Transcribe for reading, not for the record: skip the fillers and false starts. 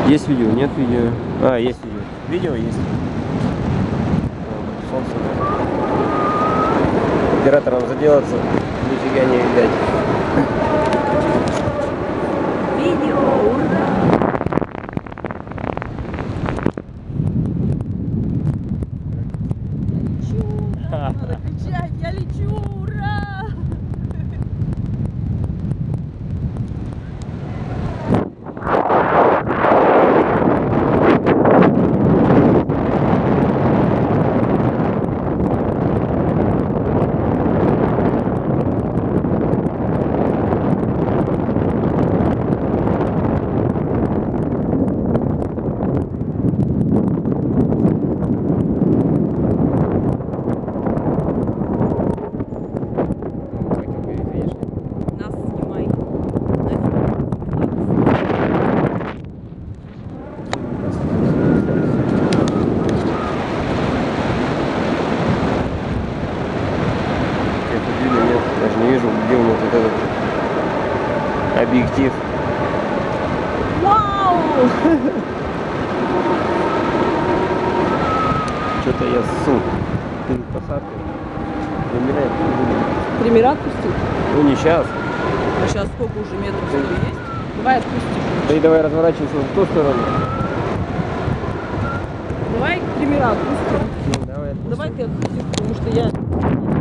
Есть видео? Нет видео? А, есть видео. Видео есть. Солнце. Оператором заделаться нифига не видать. Видео, ура! Лечу! Надо кричать, я лечу, ура! Нас снимай. Это видно, нет, даже не вижу, где у него вот этот объектив. Вау! Что-то я ссу. Перед посадкой. Замеряет. Пример отпустил? Ну не сейчас. А сейчас сколько уже метров что есть? Давай отпустишь. Да и давай разворачивайся в ту сторону. Давай примера отпустим. Давай отпустим. Давай ты отпусти, потому что я